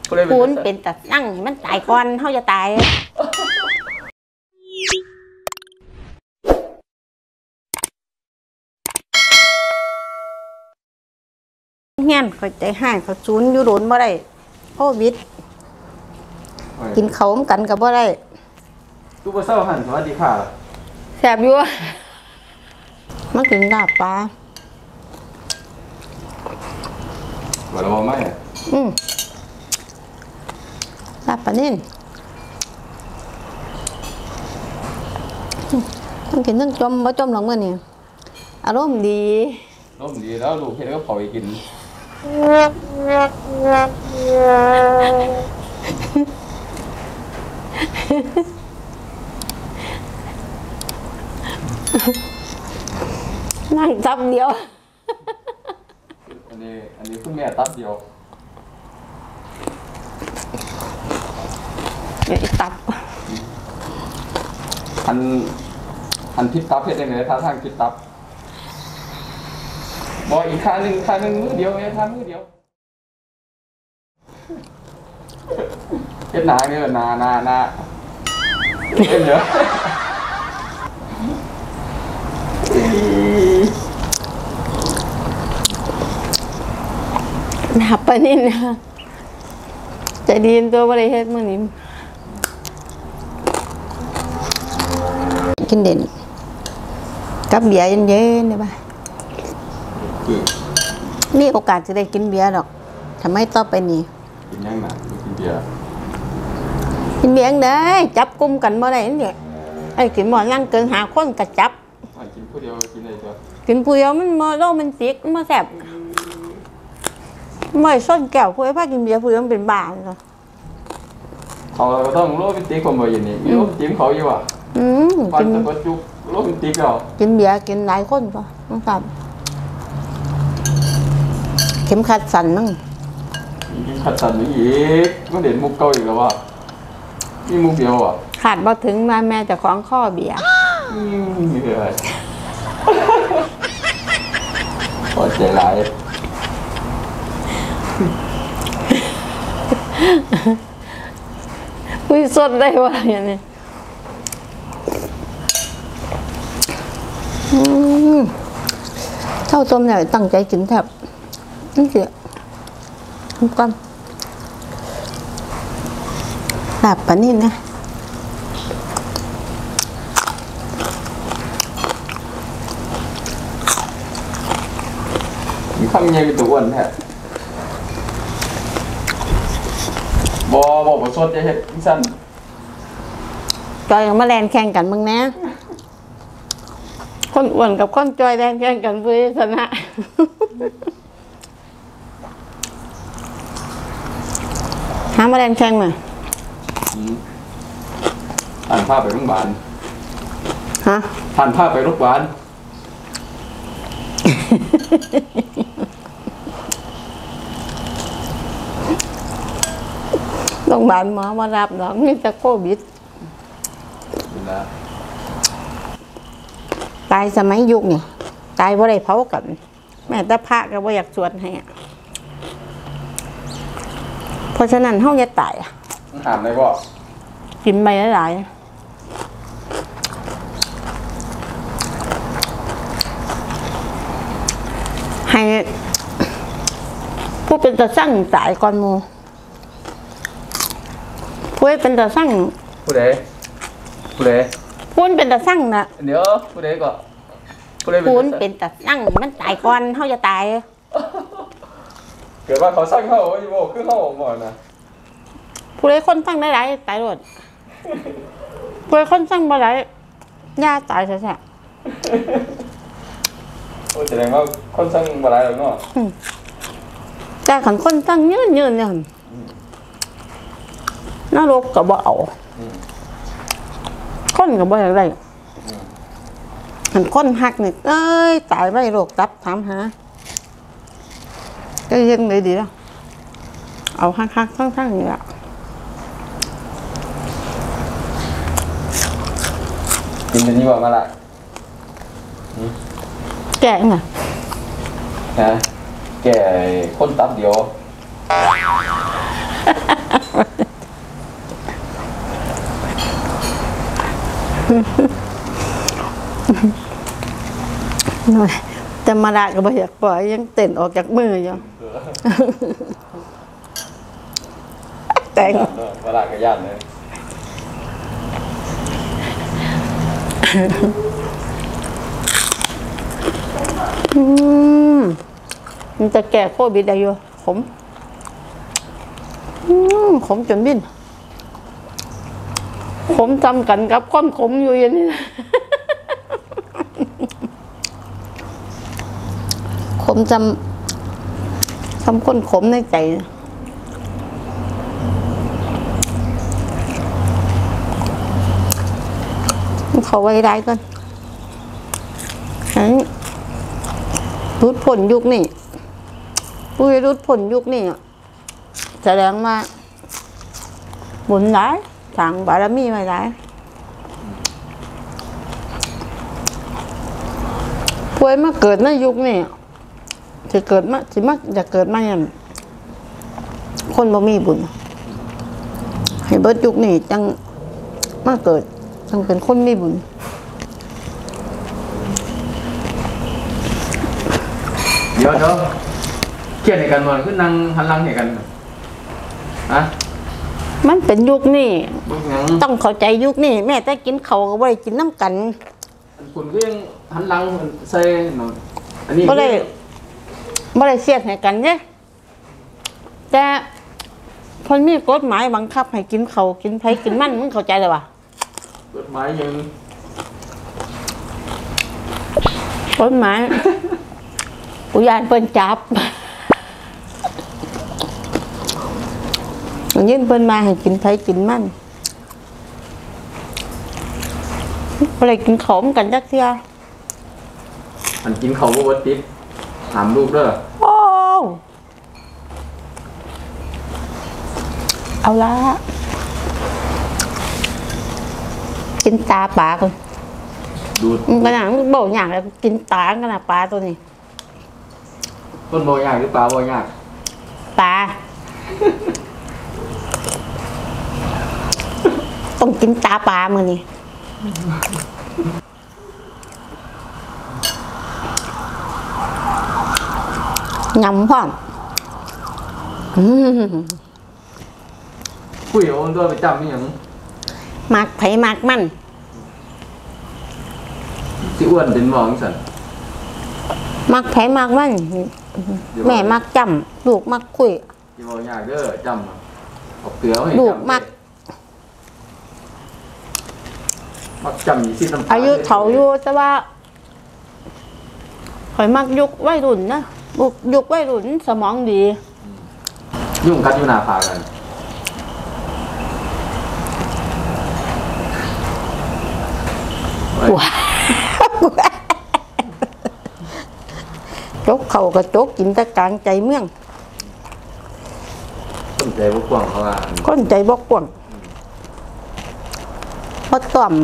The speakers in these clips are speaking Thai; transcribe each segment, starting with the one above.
คุณเป็นตัดสั่งมันตายก่อนเขาจะตายเงี้ยเขาใจห้างเขาจูนอยู่โดนบ่ได้โควิดกินเขาเหมือนกันกับบ่ได้ตู้ปลาเศร้าหันสวัสดีค่ะแสบอยู่มากินลาบปลาว่าเราไม่ลาบปลานิ่นต้องกินต้องจมบ่จมหรอกมื้อนี้อารมณ์ดีแล้วลูกเห็นก็เผาไปกินนั่งตับเดียวอันนี้คุณแม่ตับเดียวตับอันทิพตับเห็นยังไงท่าทางทิพตับบอกอีกข้างหนึ่งมือเดียวไงข้างมือเดียวเห็นหนาเนี่ยนาเห็นเยอะหนับไปนิดนะใจดีนตัวบริเฮ็ดมื้อนี้กินเด่นกับเบียร์เย็นๆได้ป่ะมีโอกาสจะได้กินเบียร์หรอกทำไมต่อไปนี้กินยังไงกินเบียร์ได้จับกุมกันเมื่อไรเนี่ยไอ้กินหมอนั่งเกิน5 คนกระจับกินผู้เดียวกินอะไรตัวกินผู้เดียวมันโรแมนติกมันแสบไม่ส้นแก้วผู้ไอ้ผ้ากินเบียร์ผู้เดียวมันเป็นบ้าเลยเขาต้องโรแมนติกคนบ่อย่างนี้มีโรแมนติกเขาอยู่อ่ะกินแต่ก็จุกโรแมนติกเหรอกินเบียร์กินหลายคนป่ะน้องสามเข็มขัดสั่นมั้งเข็มขัดสั่นอีกก็เด่นมุกเก่าอีกแล้วว่ะนี่มุกเดียวอ่ะขาดบ่ถึงมาแม่จะคล้องข้อเบียร์พอใจร้ายคุยสดได้ว่าอย่างนี้เท่าต้มเนี่ยตั้งใจกินแทบนี่เสียก่อนลาบปลานิ่นนะมีข้าวมันยังเป็นตัวอ้วนแท้บอกสดจะเห็ดสั้นจอยกับมาแลนแข่งกันมึงนะคนอ้วนกับคนจอยแลนแข่งกันเพื่อชนะหามาแลนแข่งมาผ่านภาพไปโรงพยาบาลฮะผ่านภาพไปโรงพยาบาลโรงพยาบาลหมอมารับน้องมีแต่โควิดตายสมัยยุคเนี่ยตายบ่ได้เผากันแม่แต่พระก็บ่อยากสวดให้เพราะฉะนั้นเฮาอย่าตายถามได้บ่กินไปหลายให้ผู้เป็นตาสั่งตายก่อนหมู่ผู้เป็นตาสั่งผู้ใดพูนเป็นตาสั่งนะเดี๋ยวผู้ใดก็พูนเป็นตาสั่งมันตายก่อนเขาจะตายเกิดว่าเขาสั่งเขาอยู่บ่คือเขาออกบ่นะผู้ใดคนสั่งได้หลายตายหมดผู้ใดคนสั่งบ่หลายย่าตายแท้โอ้แสดงว่าคนสั่งบ่หลายแล้วเนาะแต่ขันคนสั่งยืนเนี่ยนรกก็บ่เอาคนก็บ่อยากได้หันคนหักนี่เอ้ยตายไปโรคตับถามหาก็ยังเลยดีแล้วเอาหักทั้งๆนี่แหละกินตัวนี้บอกมาละแก่ไงแก่คนตับเดียวหน่อยแต่มาละก็บ่อยากปล่อยยังเต้นออกจากมืออยู่ แต่งเวลากระยานเลยมันจะแก้โควิดได้อยู่ขมขมจนดิ้นขมจำกันกับความขมอยู่อย่างนี้ ขมจำคนขมในใจเขาไว้ได้ก่อนรุดผลยุคนี่ปุ้ยรุดผลยุคนี่แสดงว่าบุญได้สั่งบารมีไว้ได้ป่วยมาเกิดในยุคนี่จะเกิดมาสิมาจะเกิดมาอย่างคนบ่มีบุญให้เบิดยุคนี่จังมาเกิดจังเป็นคนมีบุญเดี๋ยวเครียดในกันมันคือนั่งหันหลังให้กันฮะมันเป็นยุคนี่บุกหยังต้องเข้าใจยุคนี่แม่แต่กินเขาวก็บ่ได้กินน้ำกันคุณก็ยังหันหลังใส่หนอันนี้บ่ได้เสียดให้กันเด้แต่คนมีกฎหมายบังคับให้กินเขาวกินไผกินมันมึงเข้าใจเลยว่ะกฎหมายยังกฎหมาย อุยานเปิ้นจับยื่นเปิ้นมาให้กินไผกินมันบ่ได้กินของกันจักเทื่อมันกินเขาบ่ติดถามลูกเด้อโอ้เอาละกินตาปลาก่อนดูดมันขนาดมันบอกอย่างแล้วกินตาขนาดปลาตัวนี้ต้นบ่ยากหรือปลาบ่ยากปลา ต้องกินตาปลามือนี่ยำพร้อมคุยเอาตัวไปจำนี่หยังมักไผมักมันสิอ้วนเป็นหมองซั่นมักไผมักมันแม่มักจำลูกมักคุยสิบ่ยากเด้อจำเอาเกลือให้ลูกมักจำนี่สิน้ำตาอายุเฒ่าอยู่แต่ว่าข่อยมักยุควัยรุ่นนะยุควัยรุ่นสมองดียุ่งกันอยู่หน้าผากกันว้าจกเข่ากระจกกินแตะกลางใจเมืองสนใจบ่กว้างเขาว่าคนใจบกกว่างพอต่อม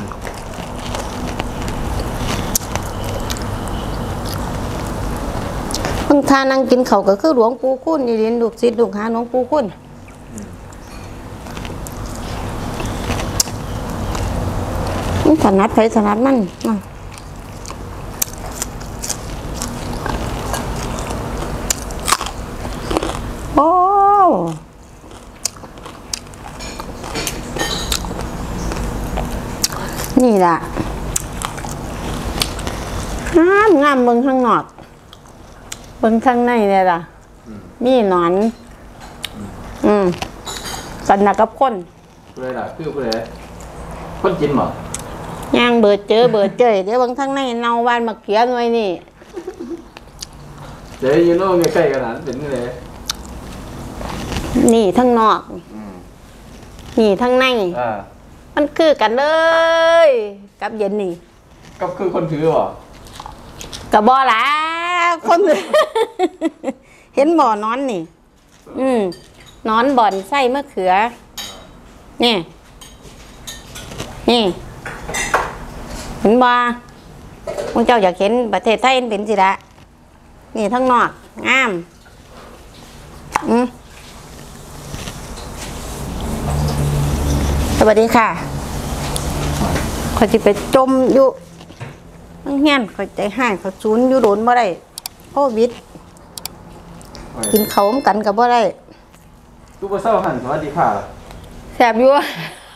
บางทานั่งกินเขาวก็คือหลวงปู่คุ้นนี่เรียนลูกศิษย์ลูกหาหลวงปู่คุ้นถนัดไผถนัดมันโอ้นี่ล่ะงามเบิ่งข้างนอกเบิ่งข้างในเนี่ยล่ะมีหนอนกันนะกับคนผู้ใดล่ะคือผู้ใดคนกินบ่ย่างเบิดเจอเดี๋ยวเบิ่งข้างในเนาหวานมะเขือหน่วยนี่เดี๋ยวอยู่โน่นใกล้ๆกันนั้นเป็นนี่เลยนี่ทั้งนอกนี่ทั้งในมันคือกันเลยกับเย็นนี่ก็คือคนถือบ่กับบอละคน เห็นบ่อนอนนี่นอนบ่อนไส้มะเขือนี่เห็นบ่พวกเจ้าอยากเห็นประเทศไทยเป็นสิละนี่ทั้งนอกงามสวัสดีค่ะเขาจะไปจมอยู่ทั้งเฮียนข่อยใจหายเขาซูนอยู่โดนบ่ได้โควิดกินเขาวกันก็บ่ได้ตู้บ่เศร้าหันสวัสดีค่ะแซ่บอยู่